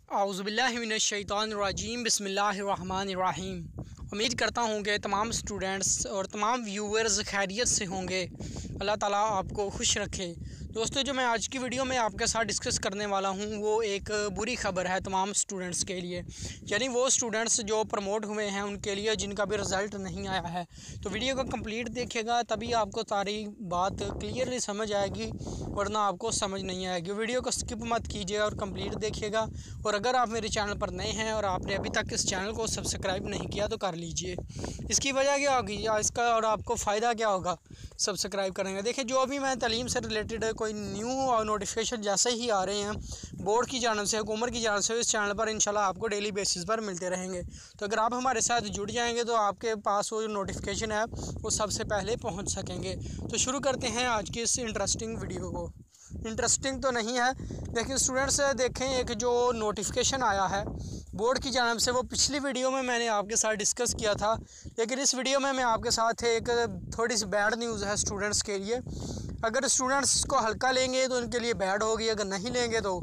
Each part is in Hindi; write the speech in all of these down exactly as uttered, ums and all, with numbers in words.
औज़ुबिल्लाहि मिनश्शैतानिर्रजीम बिस्मिल्लाहिर्रहमानिर्रहीम। उम्मीद करता हूँ कि तमाम स्टूडेंट्स और तमाम व्यूअर्स खैरियत से होंगे। अल्लाह ताला आपको खुश रखे। दोस्तों, जो मैं आज की वीडियो में आपके साथ डिस्कस करने वाला हूँ वो एक बुरी ख़बर है तमाम स्टूडेंट्स के लिए, यानी वो स्टूडेंट्स जो प्रमोट हुए हैं उनके लिए जिनका भी रिज़ल्ट नहीं आया है। तो वीडियो को कंप्लीट देखिएगा, तभी आपको सारी बात क्लियरली समझ आएगी, वरना आपको समझ नहीं आएगी। वीडियो को स्किप मत कीजिएगा और कंप्लीट देखिएगा। और अगर आप मेरे चैनल पर नए हैं और आपने अभी तक इस चैनल को सब्सक्राइब नहीं किया तो कर लीजिए। इसकी वजह क्या होगी या इसका और आपको फ़ायदा क्या होगा सब्सक्राइब करेंगे। देखिए, जो अभी मैं तालीम से रिलेटेड कोई न्यू और नोटिफिकेशन जैसे ही आ रहे हैं बोर्ड की जानब से, हुकूमत की जानब से, इस चैनल पर इंशाल्लाह आपको डेली बेसिस पर मिलते रहेंगे। तो अगर आप हमारे साथ जुड़ जाएंगे तो आपके पास वो जो नोटिफिकेशन है वो सबसे पहले पहुंच सकेंगे। तो शुरू करते हैं आज की इस इंटरेस्टिंग वीडियो को। इंटरेस्टिंग तो नहीं है, लेकिन स्टूडेंट्स देखें, एक जो नोटिफिकेशन आया है बोर्ड की जानब से, वो पिछली वीडियो में मैंने आपके साथ डिस्कस किया था, लेकिन इस वीडियो में मैं आपके साथ एक थोड़ी सी बैड न्यूज़ है स्टूडेंट्स के लिए। अगर स्टूडेंट्स इसको हल्का लेंगे तो उनके लिए बैड होगी, अगर नहीं लेंगे तो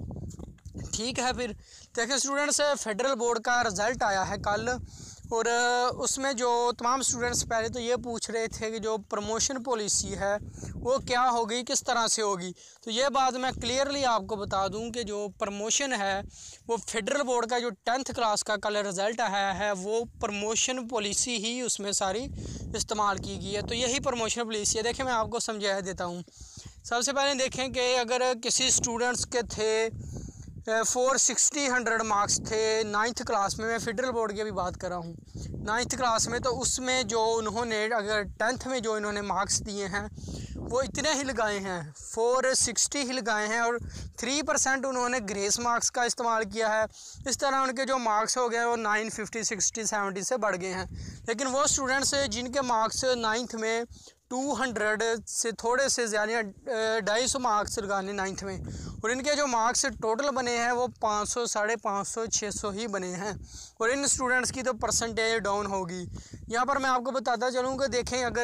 ठीक है। फिर देखें स्टूडेंट्स, फेडरल बोर्ड का रिज़ल्ट आया है कल, और उसमें जो तमाम स्टूडेंट्स पहले तो ये पूछ रहे थे कि जो प्रमोशन पॉलिसी है वो क्या होगी, किस तरह से होगी। तो ये बात मैं क्लियरली आपको बता दूं कि जो प्रमोशन है वो फेडरल बोर्ड का जो टेंथ क्लास का कल रिज़ल्ट आया है वो प्रमोशन पॉलिसी ही उसमें सारी इस्तेमाल की गई है। तो यही प्रमोशन पॉलिसी है। देखें, मैं आपको समझा देता हूँ। सबसे पहले देखें कि अगर किसी स्टूडेंट्स के थे फोर सिक्सटी हंड्रेड मार्क्स थे नाइन्थ क्लास में, मैं फेडरल बोर्ड की भी बात कर रहा हूँ नाइन्थ क्लास में, तो उसमें जो उन्होंने अगर टेंथ में जो इन्होंने मार्क्स दिए हैं वो इतने ही लगाए हैं, फोर सिक्सटी ही लगाए हैं, और थ्री परसेंट उन्होंने ग्रेस मार्क्स का इस्तेमाल किया है। इस तरह उनके जो मार्क्स हो गए वो नाइन फिफ्टी सिक्सटी सेवेंटी से बढ़ गए हैं। लेकिन वो स्टूडेंट्स जिनके मार्क्स नाइन्थ में टू हंड्रेड से थोड़े से ज़्यादा ढाई सौ मार्क्स लगाने नाइन्थ में, और इनके जो मार्क्स टोटल बने हैं वो पाँच सौ साढ़े पाँच सौ छः सौ ही बने हैं, और इन स्टूडेंट्स की तो परसेंटेज डाउन होगी। यहाँ पर मैं आपको बताता चलूँ कि देखें, अगर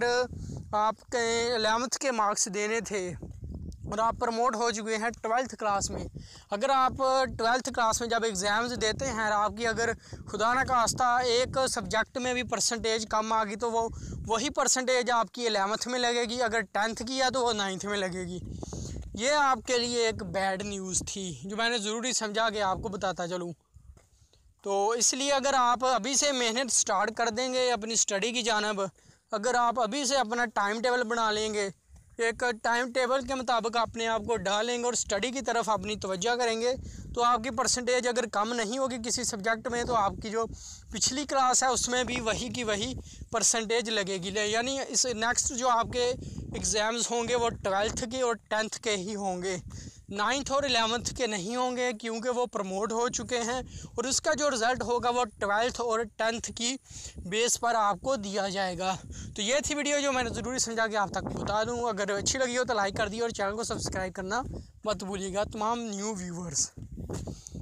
आपके एलेवंथ के मार्क्स देने थे और आप प्रमोट हो चुके हैं ट्वेल्थ क्लास में, अगर आप ट्वेल्थ क्लास में जब एग्ज़ाम्स देते हैं और आपकी अगर खुदा न खास्ता एक सब्जेक्ट में भी परसेंटेज कम आ गई तो वो वही परसेंटेज आपकी एलेवंथ में लगेगी, अगर टेंथ की है तो वो नाइन्थ में लगेगी। ये आपके लिए एक बैड न्यूज़ थी जो मैंने ज़रूरी समझा कि आपको बताता चलूँ। तो इसलिए अगर आप अभी से मेहनत स्टार्ट कर देंगे अपनी स्टडी की जानब, अगर आप अभी से अपना टाइम टेबल बना लेंगे, एक टाइम टेबल के मुताबिक अपने आप को डालेंगे और स्टडी की तरफ अपनी तवज्जो करेंगे, तो आपकी परसेंटेज अगर कम नहीं होगी किसी सब्जेक्ट में तो आपकी जो पिछली क्लास है उसमें भी वही की वही परसेंटेज लगेगी। यानी इस नेक्स्ट जो आपके एग्ज़ाम्स होंगे वो ट्वेल्थ के और टेंथ के ही होंगे, नाइन्थ और एलेवंथ के नहीं होंगे, क्योंकि वो प्रमोट हो चुके हैं और उसका जो रिज़ल्ट होगा वो ट्वेल्थ और टेंथ की बेस पर आपको दिया जाएगा। तो ये थी वीडियो जो मैंने ज़रूरी समझा कि आप तक बता दूँ। अगर अच्छी लगी हो तो लाइक कर दिए और चैनल को सब्सक्राइब करना मत भूलिएगा तमाम न्यू व्यूअर्स।